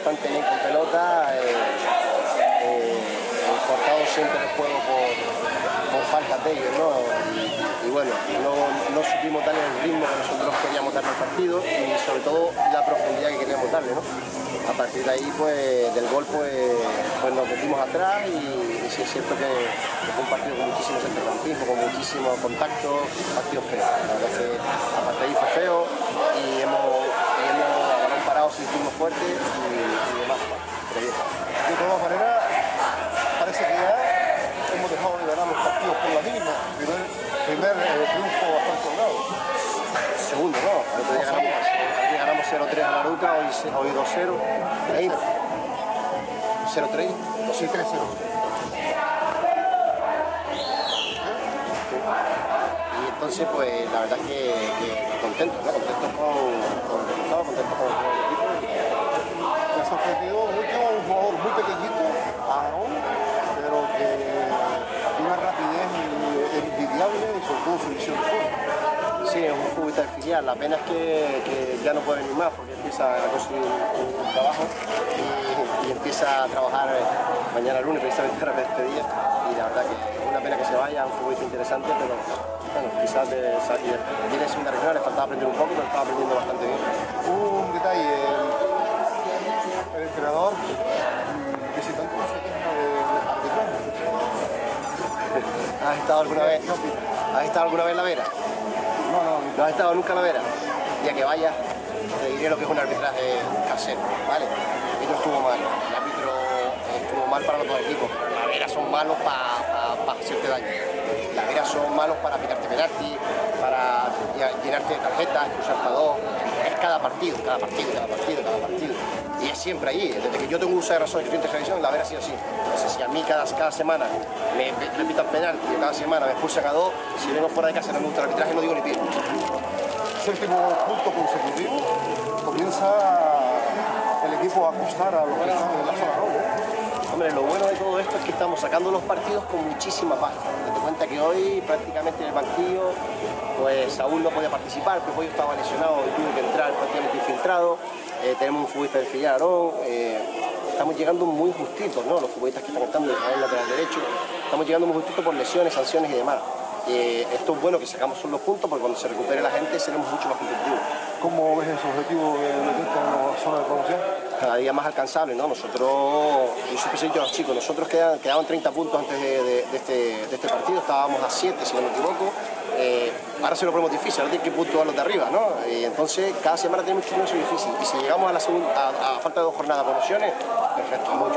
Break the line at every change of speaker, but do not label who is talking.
bastante bien con pelota, cortado siempre el juego por faltas de ellos, ¿no? Y bueno, no supimos darle el ritmo que nosotros queríamos darle al partido y sobre todo la profundidad que queríamos darle, ¿no? A partir de ahí, pues, del gol, pues nos metimos atrás y sí es cierto que fue un partido con muchísimo centrocampismo, con muchísimo contacto, un partido feo. La verdad es que aparte de ahí fue feo y hemos a balón parado, sentimos fuerte y demás, pero bien.
De todas maneras, parece que ya hemos dejado de ganar los partidos por la mínima. Primer triunfo bastante holgado.
Segundo, ¿no? El otro día ganamos 0-3 a la Aruca, hoy 2-0. 0-3.
Sí, 3-0.
Y entonces, pues la verdad es que contentos, ¿no? Contentos con el resultado, contentos con el equipo.
Me ha sorprendido mucho un jugador muy pequeñito, Aarón, pero que tiene una rapidez envidiable y sobre todo su visión de juego.
Sí, es un futbolista de filial. La pena es que ya no puede venir más porque empieza a conseguir un trabajo y empieza a trabajar mañana lunes, precisamente para este día. Y la verdad que es una pena que se vaya, un futbolista interesante, pero bueno, quizás viene de segunda regional, le faltaba aprender un poco, pero estaba aprendiendo bastante bien.
Un detalle, el entrenador visitante no se queja de arbitraje.
¿Has estado alguna vez en La Vera? No has estado nunca en La Vera. Ya que vayas, te diré lo que es un arbitraje casero, ¿vale? Esto estuvo mal, el árbitro estuvo mal para los dos equipos. La Vera son malos para hacerte daño. La Vera son malos para pitarte penalti, para llenarte de tarjetas, expulsarte a dos. Es cada partido. Y es siempre allí. Desde que yo tengo uso de razón de escrito en televisión, La Vera ha sido así. Entonces, si a mí cada semana me pitan penalti, cada semana me expulsan a dos, si vengo fuera de casa y no me gusta el arbitraje, no digo ni pito.
Séptimo punto consecutivo, comienza el equipo a acostar a los que están en la zona roja.
Hombre, lo bueno de todo esto es que estamos sacando los partidos con muchísima paz. Date cuenta que hoy prácticamente en el banquillo, pues Saúl no podía participar, porque hoy estaba lesionado y tuvo que entrar prácticamente infiltrado. Tenemos un futbolista del filial, Aarón. Estamos llegando muy justitos, ¿no? Los futbolistas que están entrando en el lateral derecho, estamos llegando muy justitos por lesiones, sanciones y demás. Esto es bueno que sacamos solo los puntos porque cuando se recupere la gente seremos mucho más competitivos.
¿Cómo ves ese objetivo de meterte en la zona de promoción?
Cada día más alcanzable, ¿no? Nosotros, yo siempre he dicho a los chicos, nosotros quedaban 30 puntos antes de este partido, estábamos a 7 si no me equivoco. Ahora se lo ponemos difícil, ahora tiene que puntuar los de arriba, ¿no? Y entonces cada semana tenemos que irnos difícil. Y si llegamos a falta de 2 jornadas de promociones, perfecto, muy